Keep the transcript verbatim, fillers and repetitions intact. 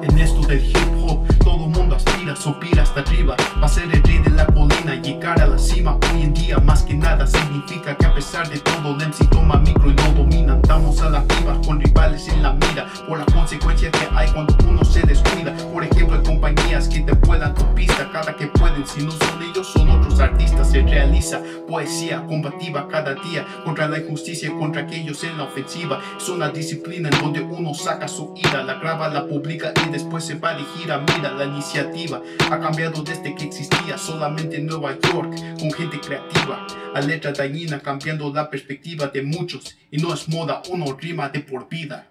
En esto del hip hop, todo mundo aspira, subir hasta arriba, va a ser el rey de la colina, llegar a la cima. Hoy en día más que nada significa que a pesar de todo el M C toma micro y lo domina. Andamos a la piba con rivales en la mira, por las consecuencias que hay cuando uno se descuida. Por ejemplo, hay compañías que te puedan tu pista cada que pueden, si no son ellos son otros artistas. Se realiza poesía combativa cada día contra la injusticia y contra aquellos en la ofensiva. Es una disciplina en donde uno saca su ira, la graba, la publica y después se va de gira. Mira, la iniciativa ha cambiado desde que existía solamente en Nueva York, con gente creativa, a letra dañina cambiando la perspectiva de muchos. Y no es moda, uno rima de por vida.